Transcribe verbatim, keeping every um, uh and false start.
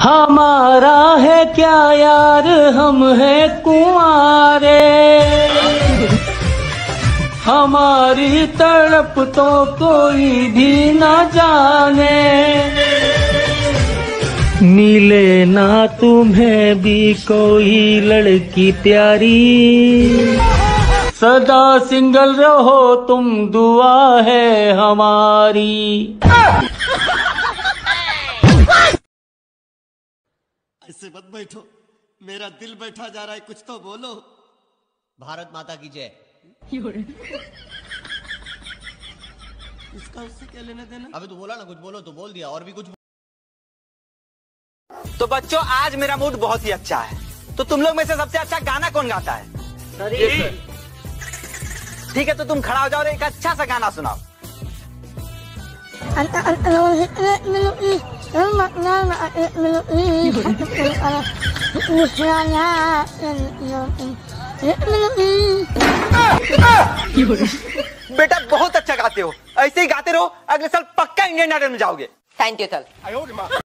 हमारा है क्या यार, हम है कुंवारे, हमारी तड़प तो कोई भी ना जाने, मिले ना तुम्हें भी कोई लड़की प्यारी, सदा सिंगल रहो तुम दुआ है हमारी। ऐसे मत बैठो, मेरा दिल बैठा जा रहा है, कुछ तो बोलो। भारत माता की जय। इसका उससे क्या लेना देना? अबे तू बोला ना, कुछ बोलो तो बोल दिया, और भी कुछ। तो बच्चों आज मेरा मूड बहुत ही अच्छा है, तो तुम लोग में से सबसे अच्छा गाना कौन गाता है? सर ये सर। ठीक है तो तुम खड़ा हो जाओ और एक अच्छा सा गाना सुनाओ। बेटा बहुत अच्छा गाते हो, ऐसे ही गाते रहो, अगले साल पक्का इंडियन आइडल में जाओगे। Thank you sir.